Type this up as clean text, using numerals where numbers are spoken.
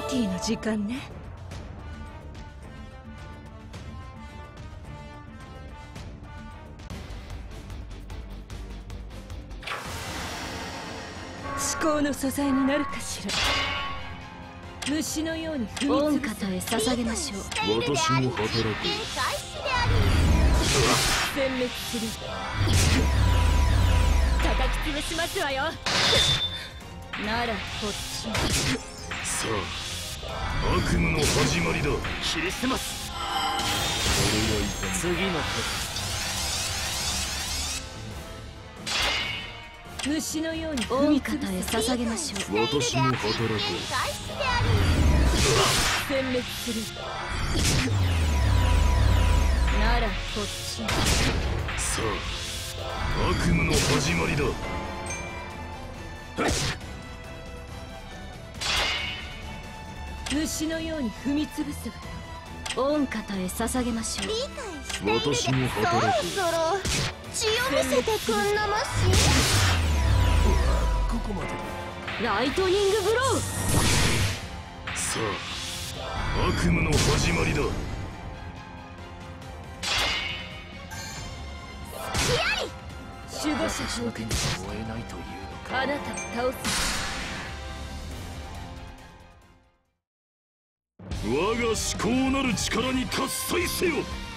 ティの時間ね。思考の素材になるかしら。虫のように踏みつぶす。 御方へ捧げましょう。 私も働く。 殲滅する。叩き潰しますわよ。ならこっち。 さあ、悪夢の始まりだ。 切り捨てます。次の手。 虫のように御踏みつ方へぶす。 捧げましょう。 私も働く。 殲滅する。ならこっち。 さあ、悪夢の始まりだ。 虫のように踏みつぶすわよ。 御方へ捧げましょう。 私も働く。 そろ血を見せてくんなまし。 ここまで。 ライトニングブロー。 さあ、悪夢の始まりだ。 守護者召喚。 燃えないというのか。 あなたを倒す。 我が至高なる力に喝采せよ。